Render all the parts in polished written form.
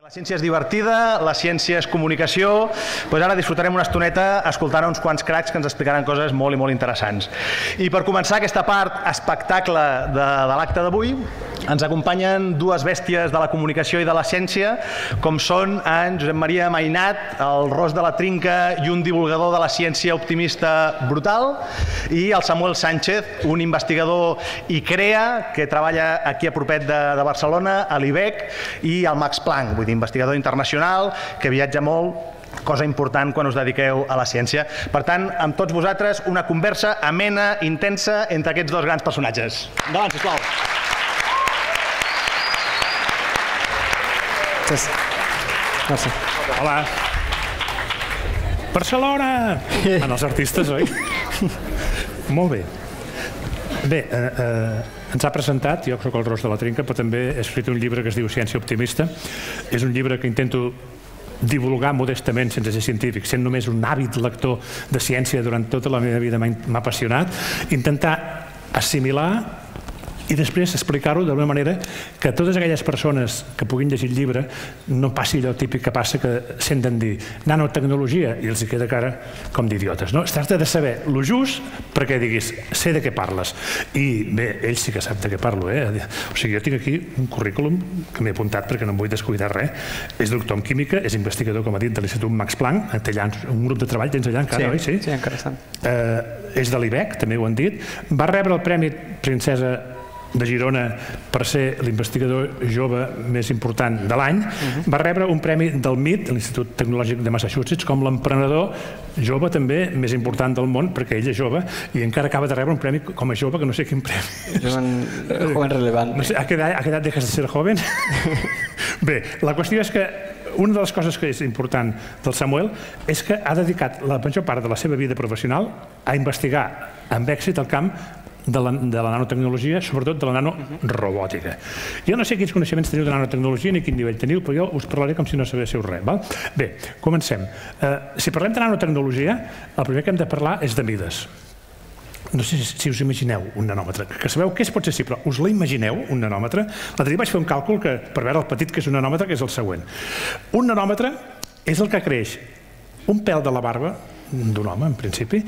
La ciència és divertida, la ciència és comunicació, doncs ara disfrutarem una estoneta escoltant uns quants cracs que ens explicaran coses molt i molt interessants. I per començar aquesta part espectacle de l'acte d'avui, ens acompanyen dues bèsties de la comunicació i de la ciència, com són en Josep Maria Mainat, el ros de la trinca i un divulgador de la ciència optimista brutal, i el Samuel Sánchez, un investigador i crea que treballa aquí a propet de Barcelona, a l'IBEC, i al Max Planck, vull dir, investigador internacional que viatja molt, cosa important quan us dediqueu a la ciència. Per tant, amb tots vosaltres, una conversa amena, intensa, entre aquests dos grans personatges. Endavant, sisplau. Gràcies. Hola. Barcelona! En els artistes, oi? Molt bé. Bé, ens ha presentat, jo soc el Ros de la Trinca, però també he escrit un llibre que es diu Ciència Optimista. És un llibre que intento divulgar modestament, sense ser científic, sent només un àvid lector de ciència durant tota la meva vida m'ha apassionat, intentar assimilar i després explicar-ho d'una manera que totes aquelles persones que puguin llegir el llibre no passi allò típic que passa que senten dir nanotecnologia i els hi queda cara com d'idiotes. Es tracta de saber el just perquè diguis, sé de què parles. I bé, ell sí que sap de què parlo. O sigui, jo tinc aquí un currículum que m'he apuntat perquè no em vull descuidar res. És doctor en química, és investigador, com ha dit, de l'Institut Max Planck, té allà un grup de treball, tens allà encara, oi? Sí, encara estan. És de l'IBEC, també ho han dit. Va rebre el Premi Princesa de Girona per ser l'investigador jove més important de l'any. Va rebre un premi del MIT, l'Institut Tecnològic de Massachusetts, com l'emprenedor jove també més important del món, perquè ell és jove i encara acaba de rebre un premi com a jove, que no sé quin premi. Joven relevant. ¿A qué edad dejas de ser joven? Bé, la qüestió és que una de les coses que és important del Samuel és que ha dedicat la major part de la seva vida professional a investigar amb èxit el camp de la nanotecnologia, sobretot de la nanorobòtica. Jo no sé quins coneixements teniu de nanotecnologia ni quin nivell teniu, però jo us parlaré com si no sabéssiu res. Bé, comencem. Si parlem de nanotecnologia, el primer que hem de parlar és de mides. No sé si us imagineu un nanòmetre, que sabeu què es pot ser així, però us la imagineu, un nanòmetre? L'altre dia vaig fer un càlcul per veure el petit que és un nanòmetre, que és el següent. Un nanòmetre és el que creix un pèl de la barba d'un home, en principi,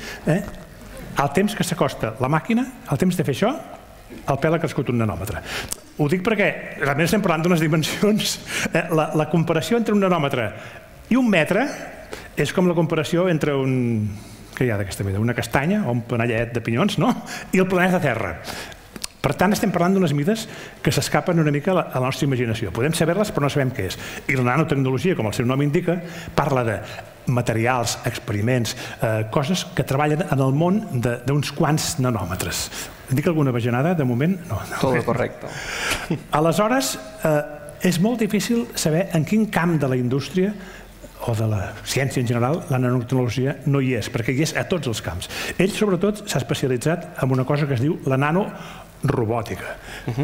el temps que s'acosta la màquina, el temps de fer això, el pèl ha crescut un nanòmetre. Ho dic perquè realment estem parlant d'unes dimensions. La comparació entre un nanòmetre i un metre és com la comparació entre un... què hi ha d'aquesta mida? Una castanya o un panellet de pinyons, no? I el planeta Terra. Per tant, estem parlant d'unes mides que s'escapen una mica a la nostra imaginació. Podem saber-les, però no sabem què és. I la nanotecnologia, com el seu nom indica, parla de materials, experiments, coses que treballen en el món d'uns quants nanòmetres. Dic alguna bajanada, de moment? No. Tot correcte. Aleshores, és molt difícil saber en quin camp de la indústria o de la ciència en general, la nanotecnologia no hi és, perquè hi és a tots els camps. Ell, sobretot, s'ha especialitzat en una cosa que es diu la nanorobòtica.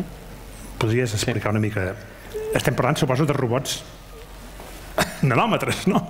Podries explicar una mica? Estem parlant, suposo, de robots nanómetros, ¿no?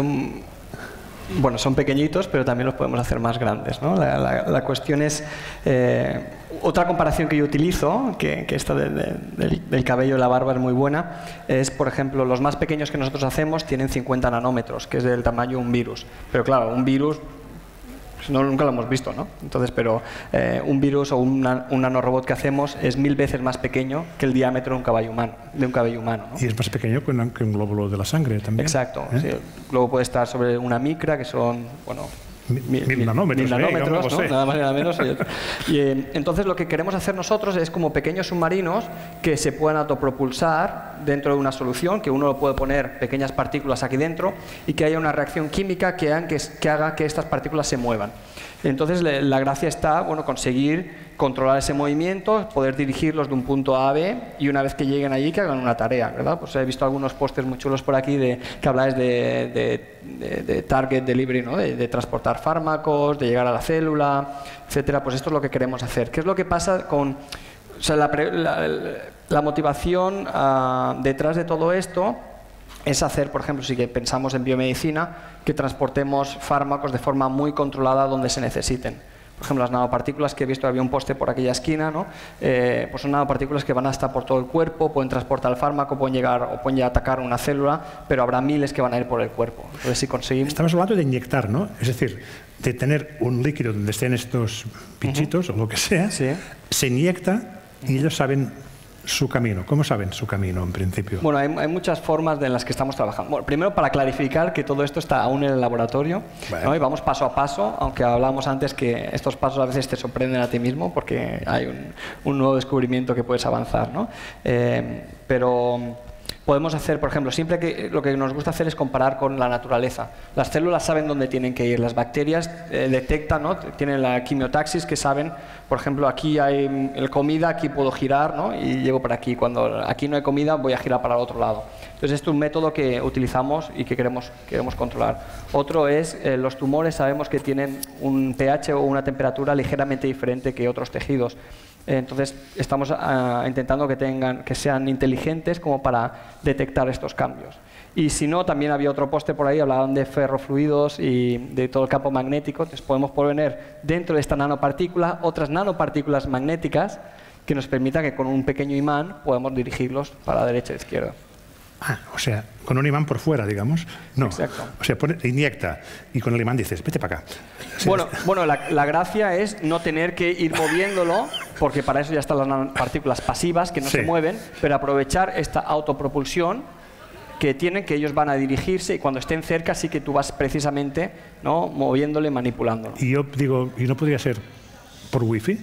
Son pequeñitos, pero también los podemos hacer más grandes, ¿no? La cuestión es... otra comparación que yo utilizo, que esta del cabello y la barba es muy buena, es, por ejemplo, los más pequeños que nosotros hacemos tienen 50 nanómetros, que es del tamaño de un virus. Pero claro, un virus... nunca lo hemos visto, ¿no? Entonces, pero un virus o un nanorobot que hacemos es 1000 veces más pequeño que el diámetro de un cabello humano. ¿no? Y es más pequeño que un glóbulo de la sangre también. Exacto. Sí, el globo puede estar sobre una micra, que son, bueno... 1000 nanómetros, ¿no? Nada más y nada menos. Y entonces lo que queremos hacer nosotros es como pequeños submarinos que se puedan autopropulsar dentro de una solución, que uno lo puede poner pequeñas partículas aquí dentro y que haya una reacción química que haga que estas partículas se muevan. Entonces la gracia está, bueno, conseguir controlar ese movimiento, poder dirigirlos de un punto A a B y una vez que lleguen allí que hagan una tarea, ¿verdad? Pues he visto algunos pósters muy chulos por aquí que habláis de target delivery, ¿no? De transportar fármacos, de llegar a la célula, etcétera. Pues esto es lo que queremos hacer. ¿Qué es lo que pasa con... O sea, la motivación detrás de todo esto es hacer, por ejemplo, si pensamos en biomedicina, que transportemos fármacos de forma muy controlada donde se necesiten. Por ejemplo, las nanopartículas que he visto, había un poste por aquella esquina, ¿no? Pues son nanopartículas que van hasta por todo el cuerpo, pueden transportar el fármaco, pueden llegar a atacar una célula, pero habrá miles que van a ir por el cuerpo. Entonces, si conseguimos... Estamos hablando de inyectar, ¿no? Es decir, de tener un líquido donde estén estos pinchitos o lo que sea, sí. Se inyecta y ellos saben su camino. ¿Cómo saben su camino, en principio? Bueno, hay muchas formas en las que estamos trabajando. Bueno, primero, para clarificar que todo esto está aún en el laboratorio, ¿no? Y vamos paso a paso, aunque hablábamos antes que estos pasos a veces te sorprenden a ti mismo porque hay un nuevo descubrimiento que puedes avanzar, ¿no? Pero podemos hacer, por ejemplo, siempre que lo que nos gusta hacer es comparar con la naturaleza. Las células saben dónde tienen que ir, las bacterias detectan, ¿no? Tienen la quimiotaxis que saben, por ejemplo, aquí hay comida, aquí puedo girar, ¿no? Y llego para aquí. Cuando aquí no hay comida, voy a girar para el otro lado. Entonces, esto es un método que utilizamos y que queremos controlar. Otro es, los tumores sabemos que tienen un pH o una temperatura ligeramente diferente que otros tejidos. Entonces, estamos intentando que sean inteligentes como para detectar estos cambios. Y si no, también había otro poste por ahí, hablaban de ferrofluidos y de todo el campo magnético. Entonces, podemos poner dentro de esta nanopartícula otras nanopartículas magnéticas que nos permitan que con un pequeño imán podamos dirigirlos para la derecha e izquierda. O sea, con un imán por fuera, digamos. No. Exacto. O sea, inyecta y con el imán dices, vete para acá. Bueno, la gracia es no tener que ir moviéndolo, porque para eso ya están las nanopartículas pasivas que no se mueven, pero aprovechar esta autopropulsión que tienen, que ellos van a dirigirse y cuando estén cerca sí que tú vas precisamente, ¿no?, moviéndole y manipulándolo. Y yo digo, ¿y no podría ser por wifi?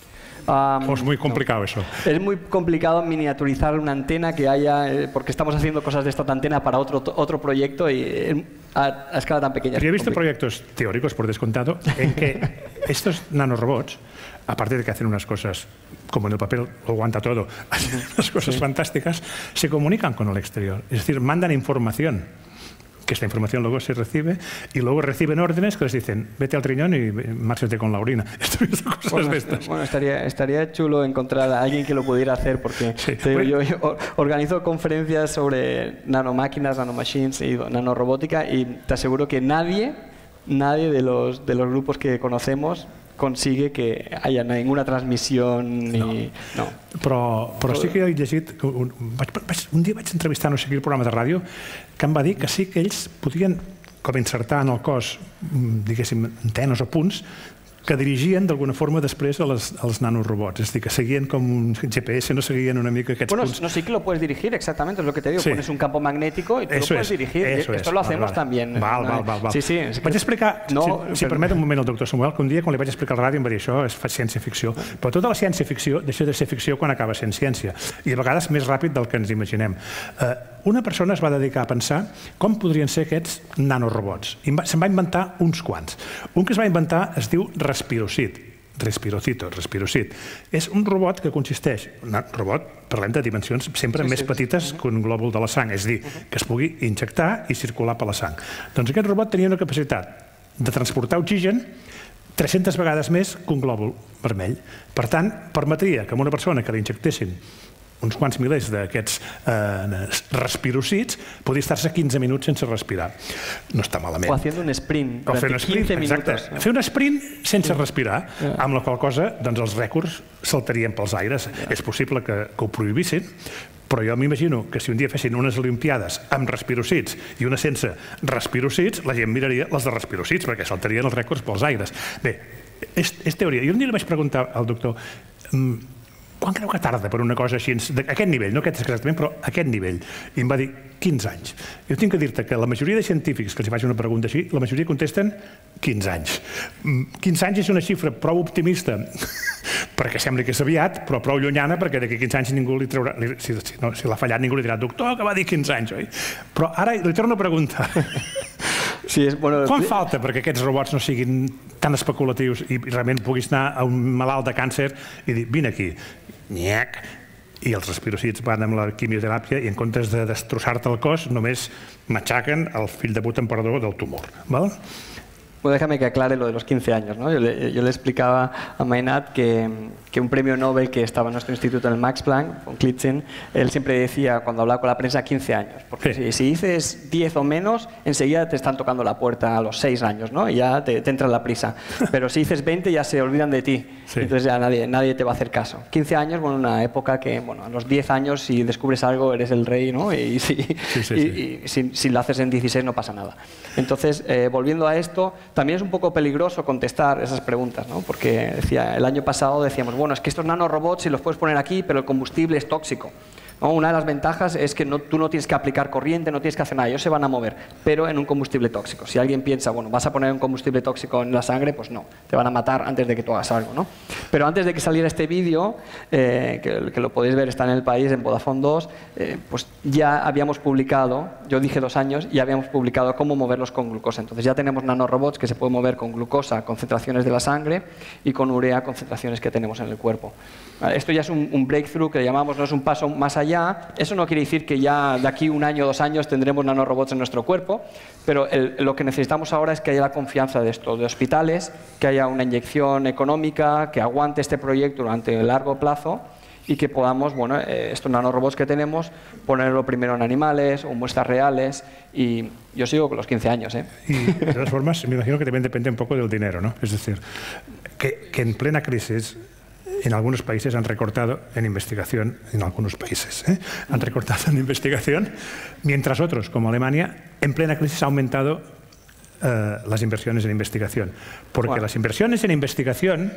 ¿O es muy complicado eso? Es muy complicado miniaturizar una antena que haya, porque estamos haciendo cosas de esta antena para otro proyecto y a escala tan pequeña. Yo he visto proyectos teóricos, por descontado, en que estos nanorobots, aparte de que hacen unas cosas, como en el papel lo aguanta todo, hacen unas cosas fantásticas, se comunican con el exterior. Es decir, mandan información, que esta información luego se recibe, y luego reciben órdenes que les dicen, vete al riñón y márchate con la orina. Cosas de estas. Bueno, estaría chulo encontrar a alguien que lo pudiera hacer, porque yo organizo conferencias sobre nanomáquinas, nanomachines y nanorobótica, y te aseguro que nadie de los grupos que conocemos consigue que haya ninguna transmissió ni... No. Però sí que he llegit... Un dia vaig entrevistar no sé quin programa de ràdio que em va dir que sí que ells podien com insertar en el cos, diguéssim, antenes o punts que dirigien d'alguna forma després als nanorobots. Es a dir, que seguien com un GPS, no seguien una mica aquests punts. No, sí que lo puedes dirigir, exactamente, es lo que te digo. Sí. Pones un campo magnético y tú lo puedes dirigir. Esto lo hacemos también. Val. Sí. Vaig explicar, si permet un moment, el doctor Samuel, que un dia quan li vaig explicar al ràdio em va dir això és ciència-ficció. Però tota la ciència-ficció deixa de ser ficció quan acaba sent ciència. I a vegades més ràpid del que ens imaginem. Una persona es va dedicar a pensar com podrien ser aquests nanorobots. Se'n va inventar uns quants. Un que es va inventar es diu Respirocid. És un robot que consisteix, un robot, parlem de dimensions sempre més petites que un glòbul de la sang, és a dir, que es pugui injectar i circular per la sang. Doncs aquest robot tenia una capacitat de transportar oxigen 300 vegades més que un glòbul vermell. Per tant, permetria que a una persona que li injectessin uns quants milers d'aquests respirocids podia estar-se 15 minuts sense respirar. No està malament. O haciendo un sprint durante 15 minutos. Fer un sprint sense respirar, amb la qual cosa els rècords saltarien pels aires. És possible que ho prohibissin, però jo m'imagino que si un dia fessin unes olimpiades amb respirocids i unes sense respirocids, la gent miraria les de respirocids perquè saltarien els rècords pels aires. Bé, és teoria. Jo un dia li vaig preguntar al doctor quan creu que tarda per una cosa així, d'aquest nivell, no aquest exactament, però aquest nivell? I em va dir 15 anys. Jo tinc que dir-te que la majoria de científics que els faig una pregunta així, la majoria contesten 15 anys. 15 anys és una xifra prou optimista perquè sembla que és aviat, però prou llunyana perquè d'aquí 15 anys ningú li traurà, si l'ha fallat ningú li dirà, doctor, que va dir 15 anys, oi? Però ara li torno a preguntar. Quan falta perquè aquests robots no siguin tan especulatius i realment puguis anar a un malalt de càncer i dir, vine aquí, nyac, i els respirocids van amb la quimioteràpia i en comptes de destrossar-te el cos només matxaquen el fill de puta emperador del tumor. Bueno, déjame que aclare lo de los 15 años, ¿no? Yo le explicaba a Mainat que un premio Nobel que estaba en nuestro instituto en el Max Planck, con Klitzen, él siempre decía, cuando hablaba con la prensa, 15 años. Porque si dices 10 o menos, enseguida te están tocando la puerta a los 6 años, ¿no? Y ya te entra la prisa. Pero si dices 20, ya se olvidan de ti. Sí. Entonces ya nadie te va a hacer caso. 15 años, bueno, una época que, bueno, a los 10 años, si descubres algo, eres el rey, ¿no? Y si lo haces en 16, no pasa nada. Entonces, volviendo a esto, también es un poco peligroso contestar esas preguntas, ¿no? Porque el año pasado decíamos, bueno, es que estos nanorobots si los puedes poner aquí, pero el combustible es tóxico, ¿no? Una de las ventajas es que tú no tienes que aplicar corriente, no tienes que hacer nada, ellos se van a mover, pero en un combustible tóxico. Si alguien piensa, bueno, vas a poner un combustible tóxico en la sangre, pues no, te van a matar antes de que tú hagas algo, ¿no? Pero antes de que saliera este vídeo, que lo podéis ver, está en El País, en Vodafone 2, pues ya habíamos publicado, yo dije 2 años, y habíamos publicado cómo moverlos con glucosa. Entonces ya tenemos nanorobots que se pueden mover con glucosa, concentraciones de la sangre, y con urea, concentraciones que tenemos en el cuerpo. Esto ya es un breakthrough que llamamos, no es un paso más allá. Eso no quiere decir que ya de aquí 1 año o 2 años tendremos nanorobots en nuestro cuerpo, pero lo que necesitamos ahora es que haya la confianza de esto, de hospitales, que haya una inyección económica, que aguante este proyecto durante el largo plazo y que podamos, bueno, estos nanorobots que tenemos, ponerlo primero en animales o muestras reales. Y yo sigo con los 15 años, ¿eh? Y de todas formas, me imagino que también depende un poco del dinero, ¿no? Es decir, que en plena crisis, en algunos países han recortado en investigación, en algunos países, han recortado en investigación, mientras otros, como Alemania, en plena crisis ha aumentado las inversiones en investigación. Porque las inversiones en investigación,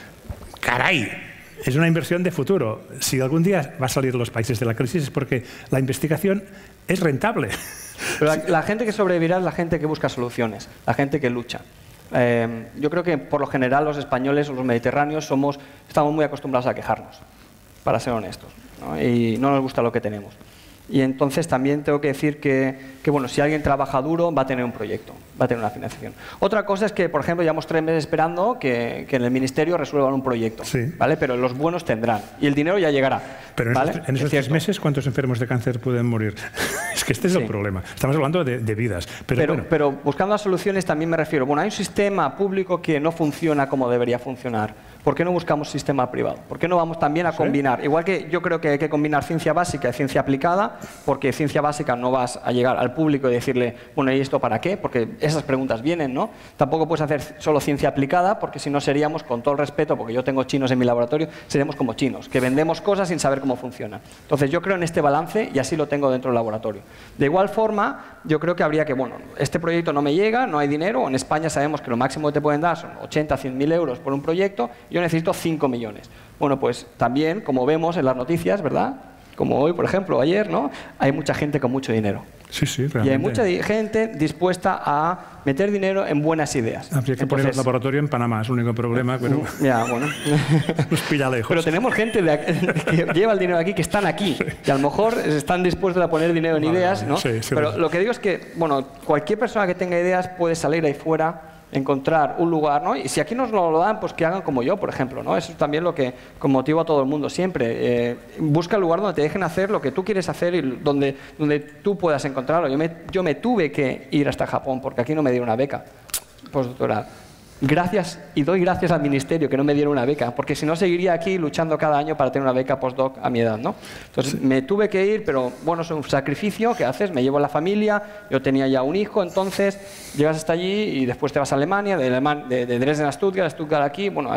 caray, es una inversión de futuro. Si algún día va a salir de los países de la crisis es porque la investigación es rentable. Pero la gente que sobrevivirá es la gente que busca soluciones, la gente que lucha. Yo creo que por lo general los españoles o los mediterráneos estamos muy acostumbrados a quejarnos, para ser honestos, ¿no? Y no nos gusta lo que tenemos. Y entonces también tengo que decir que bueno, si alguien trabaja duro va a tener un proyecto, va a tener una financiación. Otra cosa es que, por ejemplo, llevamos 3 meses esperando que en el ministerio resuelvan un proyecto, sí, ¿vale? Pero los buenos tendrán y el dinero ya llegará. Pero ¿vale? en esos 3 meses, ¿cuántos enfermos de cáncer pueden morir? Es que este es el problema. Estamos hablando de vidas. Pero buscando las soluciones también me refiero, bueno, hay un sistema público que no funciona como debería funcionar. ¿Por qué no buscamos sistema privado? ¿Por qué no vamos también a combinar? Igual que yo creo que hay que combinar ciencia básica y ciencia aplicada, porque ciencia básica no vas a llegar al público y decirle, bueno, ¿y esto para qué? Porque esas preguntas vienen, ¿no? Tampoco puedes hacer solo ciencia aplicada, porque si no seríamos, con todo el respeto, porque yo tengo chinos en mi laboratorio, seríamos como chinos, que vendemos cosas sin saber cómo funcionan. Entonces yo creo en este balance y así lo tengo dentro del laboratorio. De igual forma, yo creo que habría que, bueno, este proyecto no me llega, no hay dinero, en España sabemos que lo máximo que te pueden dar son 80, 100.000 euros por un proyecto, yo necesito 5 millones. Bueno, pues también, como vemos en las noticias, ¿verdad? Como hoy, por ejemplo, ayer, ¿no? Hay mucha gente con mucho dinero. Sí, sí, realmente. Y hay mucha gente dispuesta a meter dinero en buenas ideas. Habría que poner el laboratorio en Panamá, es el único problema. Pero ya, bueno. Nos pilla lejos. Pero tenemos gente que lleva el dinero aquí, que están aquí. Y a lo mejor están dispuestos a poner dinero en ideas, ¿no? Sí, sí, pero lo que digo es que, bueno, cualquier persona que tenga ideas puede salir ahí fuera, encontrar un lugar, ¿no? Y si aquí nos lo dan, pues que hagan como yo, por ejemplo, ¿no? Eso es también lo que motiva a todo el mundo siempre. Busca el lugar donde te dejen hacer lo que tú quieres hacer y donde tú puedas encontrarlo. Yo me tuve que ir hasta Japón porque aquí no me dieron una beca postdoctoral. Gracias, y doy gracias al ministerio que no me dieron una beca, porque si no seguiría aquí luchando cada año para tener una beca postdoc a mi edad, ¿no? Entonces me tuve que ir, pero bueno, es un sacrificio que haces, me llevo a la familia, yo tenía ya un hijo, entonces llegas hasta allí y después te vas a Alemania, de Dresden a Stuttgart aquí, bueno,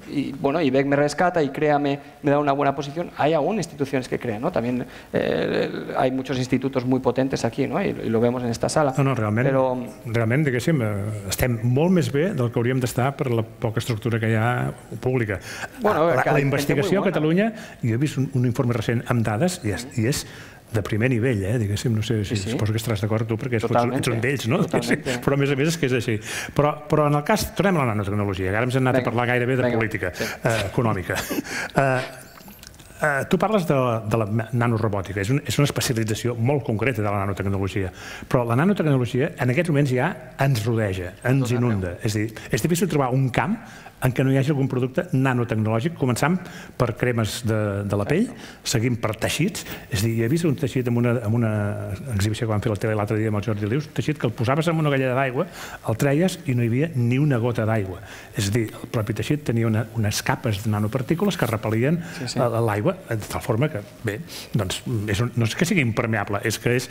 y Beck me rescata y me da una buena posición. Hay aún instituciones que crean, ¿no? También hay muchos institutos muy potentes aquí, ¿no? I lo vemos en esta sala. No, realment, diguéssim, estem molt més bé del que hauríem d'estar per la poca estructura que hi ha pública. Bueno, la investigació a Catalunya, jo he vist un informe recent amb dades i és de primer nivell, diguéssim, no sé si suposo que estaràs d'acord tu, perquè ets un d'ells, no? Però a més és que és així. Però en el cas, tornem a la nanotecnologia, que ara hem anat a parlar gairebé de política econòmica. Tu parles de la nanorobòtica, és una especialització molt concreta de la nanotecnologia, però la nanotecnologia en aquests moments ja ens rodeja, ens inunda. És a dir, és difícil trobar un camp en què no hi hagi algun producte nanotecnològic, començant per cremes de la pell, seguint per teixits. És a dir, he vist un teixit en una exhibició que vam fer a la tele l'altre dia amb el Jordi Lius, un teixit que el posaves en una galleda d'aigua, el treies i no hi havia ni una gota d'aigua. És a dir, el propi teixit tenia unes capes de nanopartícules que repel·lien l'aigua, de tal forma que, bé, doncs, no és que sigui impermeable, és que és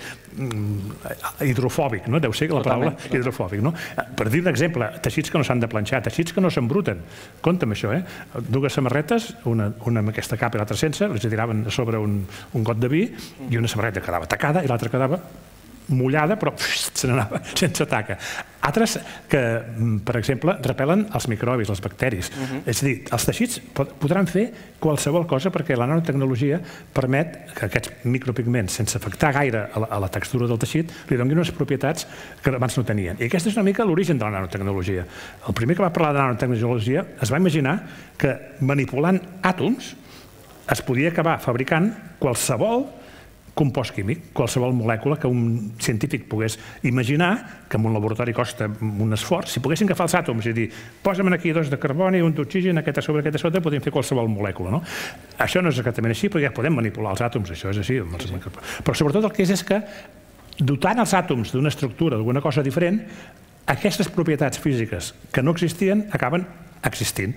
hidrofòbic, no? Deu ser la paraula hidrofòbic, no? Per dir un exemple, teixits que no s'han de planxar, teixits que no s'embruten. Compte amb això, dues samarretes, una amb aquesta capa i l'altra sense, les tiraven sobre un got de vi i una samarreta quedava tacada i l'altra quedava mullada, però se n'anava sense taca. Altres que, per exemple, repel·len els microbis, els bacteris. És a dir, els teixits podran fer qualsevol cosa perquè la nanotecnologia permet que aquests micropigments, sense afectar gaire a la textura del teixit, li donin unes propietats que abans no tenien. I aquesta és una mica l'origen de la nanotecnologia. El primer que va parlar de nanotecnologia es va imaginar que manipulant àtoms es podia acabar fabricant qualsevol compost químic, qualsevol molècula que un científic pogués imaginar, que en un laboratori costa un esforç, si poguessin agafar els àtoms i dir, posa'm aquí 2 de carboni, un d'oxigen, aquest a sota, podríem fer qualsevol molècula. Això no és exactament així, perquè ja podem manipular els àtoms, això és així. Però sobretot el que és que, dotant els àtoms d'una estructura, d'alguna cosa diferent, aquestes propietats físiques que no existien acaben existint.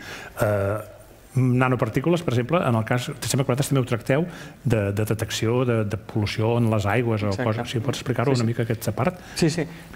Nanopartícules, per exemple, en el cas, sembla que vosaltres també ho tracteu de detecció de pol·lució en les aigües o coses. Si pots explicar-ho una mica aquesta part. Sí.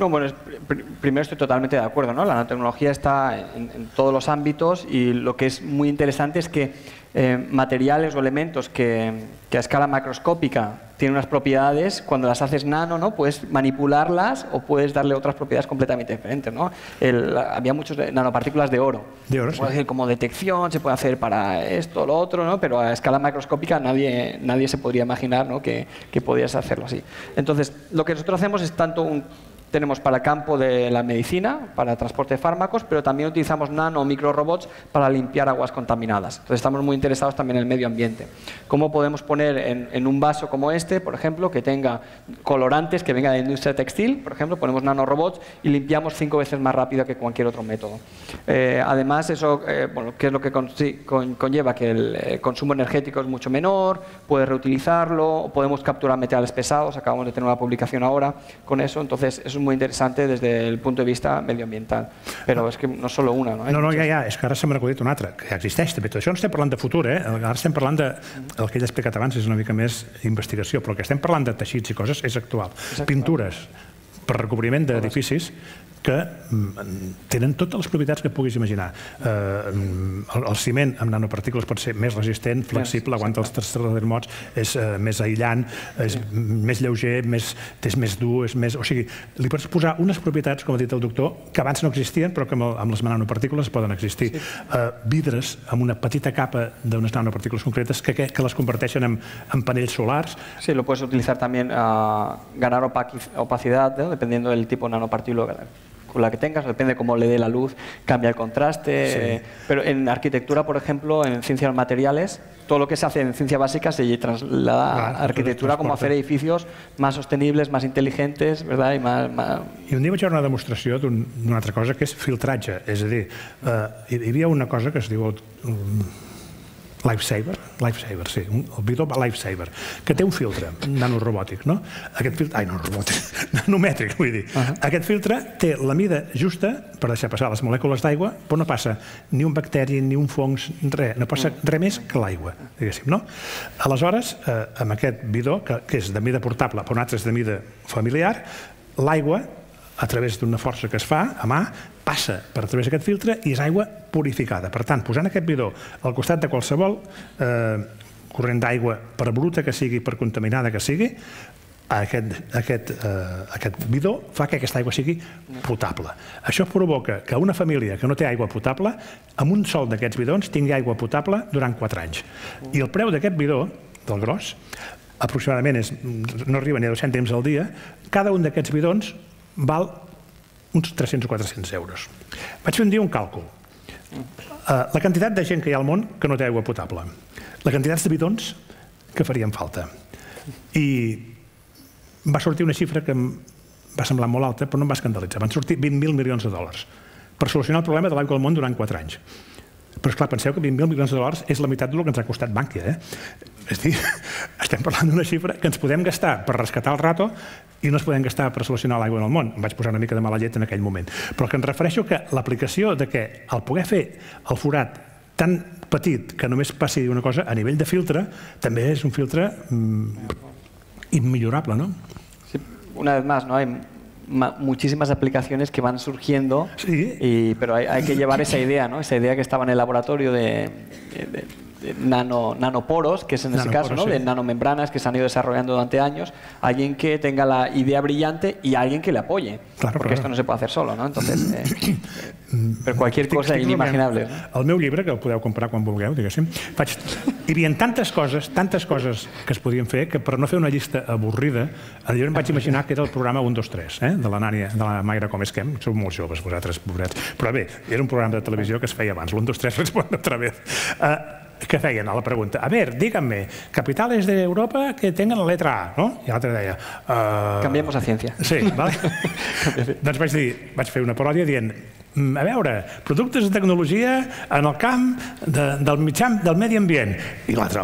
Primero estoy totalmente de acuerdo, ¿no? La nanotecnología está en todos los ámbitos y lo que es muy interesante es que materiales o elementos que a escala macroscópica tienen unas propiedades, cuando las haces nano, ¿no? Puedes manipularlas o puedes darle otras propiedades completamente diferentes, ¿no? Había muchos nanopartículas de oro. De oro, se puede hacer como detección, se puede hacer para esto, lo otro, ¿no? Pero a escala macroscópica nadie se podría imaginar, ¿no? que podías hacerlo así. Entonces, lo que nosotros hacemos es tenemos para el campo de la medicina, para transporte de fármacos, pero también utilizamos nano o microrobots para limpiar aguas contaminadas. Entonces estamos muy interesados también en el medio ambiente. ¿Cómo podemos poner en un vaso como este, por ejemplo, que tenga colorantes, que venga de la industria textil, por ejemplo, ponemos nanorobots y limpiamos 5 veces más rápido que cualquier otro método. Además, eso, ¿qué es lo que conlleva? Que el consumo energético es mucho menor, puedes reutilizarlo, podemos capturar metales pesados, acabamos de tener una publicación ahora con eso, entonces es muy interesante desde el punto de vista medioambiental. Però és que no és solo una, no? No, ja, és que ara se m'ha acudit una altra, que ja existeix també. Tot això no estem parlant de futur, ara estem parlant de... El que ell ha explicat abans és una mica més investigació, però el que estem parlant de teixits i coses és actual. Pintures per recobriment d'edificis que tenen totes les propietats que puguis imaginar. El ciment amb nanopartícules pot ser més resistent, flexible, aguanta els terratrèmols, és més aïllant, és més lleuger, és més dur, o sigui, li pots posar unes propietats, com ha dit el doctor, que abans no existien, però que amb les nanopartícules poden existir. Vidres amb una petita capa d'unes nanopartícules concretes que les converteixen en panells solars. Sí, lo puedes utilizar también ganar opacidad, dependiendo del tipo de nanopartícula con la que tengas, depende de cómo le dé la luz, cambia el contraste. Pero en arquitectura, por ejemplo, en ciencias materiales, todo lo que se hace en ciencia básica se traslada a arquitectura, como hacer edificios más sostenibles, más inteligentes, ¿verdad? I un dia vaig veure una demostració d'una altra cosa que és filtratge, és a dir, hi havia una cosa que es diu Lifesaver, sí, el bidó Lifesaver, que té un filtre nanorobòtic, no? Aquest filtre, nanomètric, vull dir. Aquest filtre té la mida justa per deixar passar les molècules d'aigua, però no passa ni un bacteri, ni un fongs, res, no passa res més que l'aigua, diguéssim, no? Aleshores, amb aquest bidó, que és de mida portable, però un altre és de mida familiar, l'aigua, a través d'una força que es fa a mà, passa per a través d'aquest filtre i és aigua purificada. Per tant, posant aquest bidó al costat de qualsevol corrent d'aigua, per bruta que sigui, per contaminada que sigui, aquest bidó fa que aquesta aigua sigui potable. Això provoca que una família que no té aigua potable, amb un sol d'aquests bidons, tingui aigua potable durant 4 anys. I el preu d'aquest bidó, del gros, aproximadament no arriba ni a 2 cèntims al dia, cada un d'aquests bidons val uns 300 o 400 euros. Vaig fer un dia un càlcul. La quantitat de gent que hi ha al món que no té aigua potable, la quantitat de bidons que farien falta. I va sortir una xifra que em va semblar molt alta, però no em va escandalitzar. Van sortir 20.000 milions de dòlars per solucionar el problema de l'aigua al món durant 4 anys. Però, esclar, penseu que 20.000 milions de dòlars és la meitat del que ens ha costat Bankia. És a dir, estem parlant d'una xifra que ens podem gastar per rescatar el rato i no ens podem gastar per solucionar l'aigua en el món. Em vaig posar una mica de mala llet en aquell moment. Però que em refereixo que l'aplicació de que el poder fer el forat tan petit que només passi una cosa a nivell de filtre, també és un filtre immillorable, ¿no? Sí, una vez más, ¿no? Hay muchísimas aplicaciones que van surgiendo, sí. Pero hay que llevar esa idea, ¿no? Esa idea que estaba en el laboratorio de nanoporos, que es en ese caso, ¿no? Sí. De nanomembranas que se han ido desarrollando durante años, alguien que tenga la idea brillante y alguien que le apoye, porque esto no se puede hacer solo, ¿no? Entonces, però qualsevol cosa inimaginable. El meu llibre, que el podeu comprar quan vulgueu, diguéssim, hi havia tantes coses que es podien fer que per no fer una llista avorrida, jo em vaig imaginar que era el programa 1, 2, 3, de la Mayra Comesquem, sou molt joves vosaltres, pobrets, però bé, era un programa de televisió que es feia abans, l'1, 2, 3 responde otra vez. Que feien a la pregunta, a ver, díganme, capitales de Europa que tengan la letra A, no? I l'altre deia... Cambiemos a ciència. Sí, vale? Doncs vaig fer una paròdia dient, a veure, productes de tecnologia en el camp del medi ambient. I l'altre,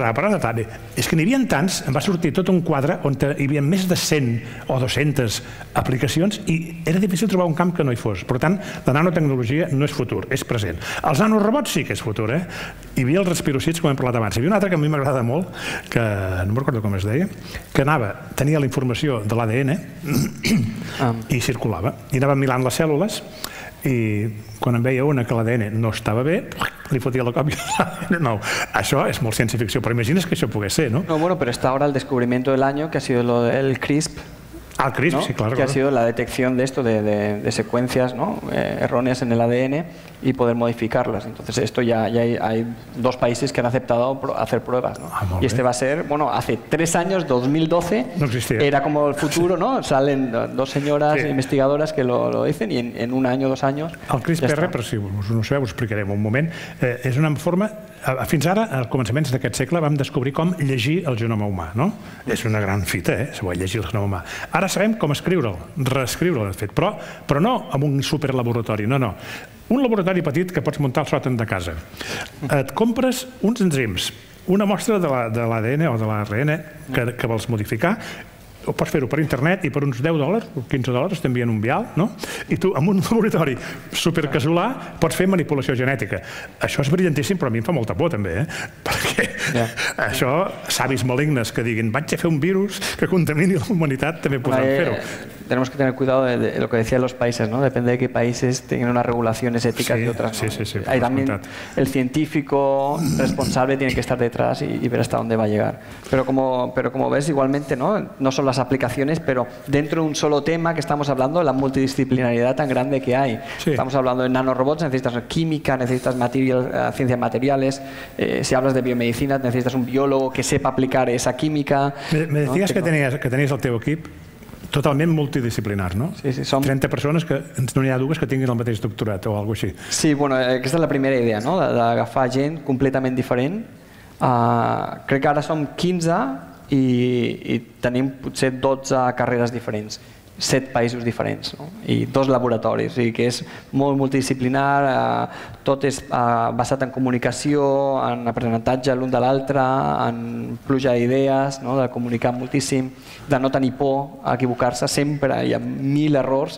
és que n'hi havia tants, em va sortir tot un quadre on hi havia més de 100 o 200 aplicacions i era difícil trobar un camp que no hi fos. Per tant, la nanotecnologia no és futur, és present. Els nanorobots sí que és futur, Hi havia els respirocids, com hem parlat abans. Hi havia un altre que a mi m'agrada molt, que no recordo com es deia, que tenia la informació de l'ADN i circulava. I anava milant les cèl·lules i quan em veia una que l'ADN no estava bé, li fotia la còpia de l'ADN nou. Això és molt ciència-ficció, però imagines que això pogués ser, ¿no? No, bueno, pero está ahora el descubrimiento del año, que ha sido el CRISP. Ah, el CRISP, ¿no? sí, claro. Que ha sido la detección de esto, de secuencias, ¿no? Erróneas en el ADN y poder modificarlas. Entonces, esto ya hay 2 países que han aceptado hacer pruebas, ¿no? Y este va a ser, bueno, hace 3 años, 2012, no existía. Era como el futuro, ¿no? Salen 2 señoras investigadoras que lo dicen y en 1 año, 2 años... El CRISPR, per si no ho sabeu, ho explicarem un moment, és una forma... Fins ara, als començaments d'aquest segle, vam descobrir com llegir el genoma humà, no? És una gran fita, saber llegir el genoma humà. Ara sabem com escriure'l, reescriure'l, de fet, però no amb un superlaboratori, no. Un laboratori petit que pots muntar al sòtan de casa. Et compres uns enzims, una mostra de l'ADN o de l'ARN que vols modificar, o pots fer-ho per internet i per uns $10 o $15 t'envien un vial, no? I tu, amb un laboratori supercasolà, pots fer manipulació genètica. Això és brillantíssim, però a mi em fa molta por, també, perquè això, savis malignes que diguin vaig a fer un virus que contamini la humanitat, també podran fer-ho. Tenemos que tener cuidado de lo que decían los países, ¿no? Depende de qué países tienen unas regulaciones éticas y otras no. Sí, Ahí también el científico responsable tiene que estar detrás y ver hasta dónde va a llegar. Pero como ves, igualmente, no son las aplicaciones, pero dentro de un solo tema que estamos hablando, la multidisciplinariedad tan grande que hay. Sí. Estamos hablando de nanorobots, necesitas química, necesitas ciencias materiales, si hablas de biomedicina, necesitas un biólogo que sepa aplicar esa química. Me decías que tenías el teu equip totalment multidisciplinars, no? Sí, som 30 persones que no n'hi ha dues que tinguin el mateix doctorat o alguna cosa així. Sí, bueno, aquesta és la primera idea, no? D'agafar gent completament diferent. Crec que ara som 15 i tenim potser 12 carreres diferents. 7 països diferents, no? I 2 laboratoris, o sigui que és molt multidisciplinar, tot és basat en comunicació, en aprenentatge l'un de l'altre, en pluja d'idees, de comunicar moltíssim, de no tenir por a equivocar-se, sempre hi ha 1000 errors,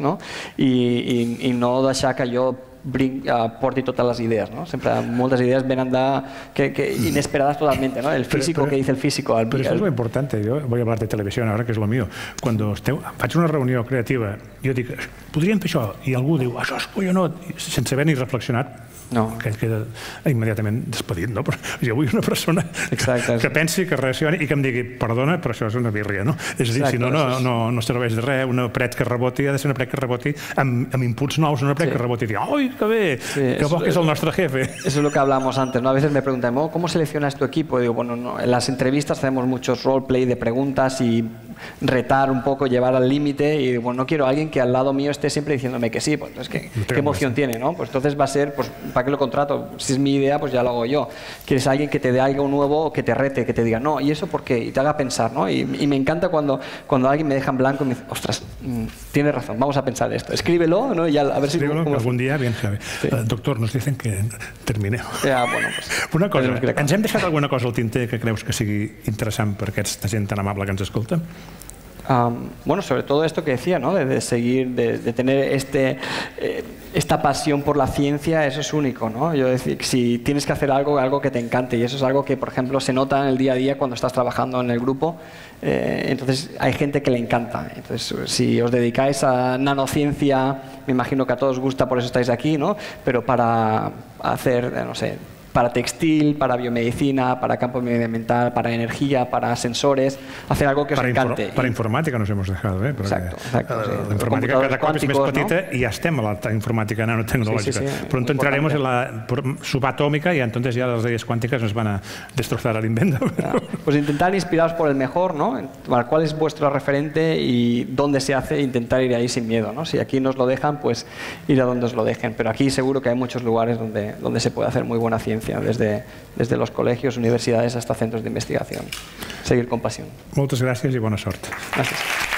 i no deixar que jo porti totes les idees, ¿no? Siempre muchas ideas vienen inesperadas totalmente, ¿no? El físico que dice el físico. Pero eso es lo importante. Yo voy a hablar de televisión ahora, que és lo mío. Cuando faig una reunió creativa, jo dic, podríem fer això, i algú diu, això és collonot, sense haver ni reflexionat, que queda immediatament despedit, no? Però jo vull una persona que pensi, que reaccioni i que em digui, perdona, però això és una birria, no? És a dir, si no, no serveix de res. Una paret que reboti ha de ser una paret que reboti amb inputs nous, una paret que reboti i dir, oi, que bé, que bo que és el nostre jefe. Eso es lo que hablamos antes, ¿no? A veces me preguntan, ¿cómo seleccionas tu equipo? Digo, bueno, en las entrevistas hacemos muchos roleplay de preguntas y retar un poco, llevar al límite y bueno, no quiero a alguien que al lado mío esté siempre diciéndome que sí, pues es que qué emoción tiene, ¿no? Pues entonces va a ser, pues ¿para qué lo contrato? Si es mi idea, pues ya lo hago yo. Quieres a alguien que te dé algo nuevo o que te rete, que te diga, no, ¿y eso por qué? Y te haga pensar, ¿no? Y me encanta cuando alguien me deja en blanco y me dice, ostras, tienes razón, vamos a pensar esto. Escríbelo, ¿no? Y a ver si... Escríbelo, que algun dia bien sabe. Sí. Doctor, nos dicen que termineu. Ja, bueno, pues, una cosa, ens hem deixat alguna cosa al tinter que creus que sigui interessant per aquesta gent tan amable que ens escolta? Bueno, sobre todo esto que decía, ¿no? De seguir, de tener esta pasión por la ciencia, eso es único, ¿no? Yo decir, si tienes que hacer algo que te encante, y eso es algo que, por ejemplo, se nota en el día a día cuando estás trabajando en el grupo, entonces hay gente que le encanta. Entonces, si os dedicáis a nanociencia, me imagino que a todos gusta, por eso estáis aquí, ¿no? Pero para hacer, no sé, para textil, para biomedicina, para campo medioambiental, para energía, para sensores, hacer algo que os encante. Para informàtica nos hemos dejado, ¿eh? Exacto. La informàtica cada cop és més petita, ¿no? Y ya estemos a la informática nanotecnológica. Pronto entraremos en la subatómica y entonces ya las leyes cuánticas nos van a destrozar al invento. Pues intentar inspiraros por el mejor, ¿no? ¿Cuál es vuestro referente y dónde se hace? Intentar ir ahí sin miedo, ¿no? Si aquí nos lo dejan, pues ir a donde os lo dejen. Pero aquí seguro que hay muchos lugares donde se puede hacer muy buena ciencia. Desde los colegios, universidades hasta centros de investigación. Seguir con pasión. Moltes gràcies i bona sort. Gràcies.